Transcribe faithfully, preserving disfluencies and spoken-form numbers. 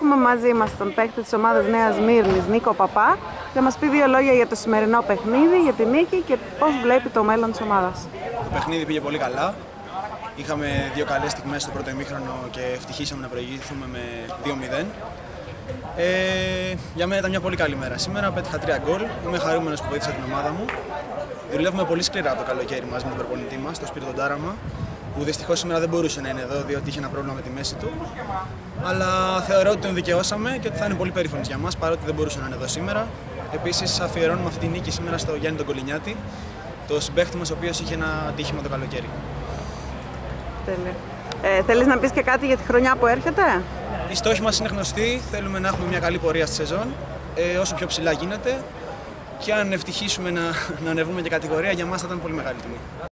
έχουμε μαζί μας τον παίκτη της ομάδας Νέας Μύρνης, Νίκο Παπά, για να μας πει δύο λόγια για το σημερινό παιχνίδι, για την νίκη και πώς βλέπει το μέλλον της ομάδας. Το παιχνίδι πήγε πολύ καλά. Είχαμε δύο καλές στιγμές στο πρώτο ημίχρονο και ευτυχήσαμε να προηγηθούμε με δύο μηδέν. Ε, για μένα ήταν μια πολύ καλή μέρα. Σήμερα πέτυχα τρία γκολ. Είμαι χαρούμενος που βοήθησα την ομάδα μου. Δουλεύουμε πολύ σκληρά το καλοκαίρι μαζί με τον προπονητή μας, τον Σπύρο τον Τάραμα, που δυστυχώς σήμερα δεν μπορούσε να είναι εδώ διότι είχε ένα πρόβλημα με τη μέση του. Αλλά θεωρώ ότι τον δικαιώσαμε και ότι θα είναι πολύ περήφανος για μας παρότι δεν μπορούσε να είναι εδώ σήμερα. Επίσης, αφιερώνουμε αυτή τη νίκη σήμερα στο Γιάννη τον Κολυνιάτη, το συμπαίχτη μας ο οποίος είχε ένα ατύχημα το καλοκαίρι. Τέλεια. Ε, θέλεις να πεις και κάτι για τη χρονιά που έρχεται? Οι στόχοι μας είναι γνωστοί. Θέλουμε να έχουμε μια καλή πορεία στη σεζόν, ε, όσο πιο ψηλά γίνεται. Και αν ευτυχίσουμε να, να ανεβούμε και κατηγορία, για μας θα ήταν πολύ μεγάλη τιμή.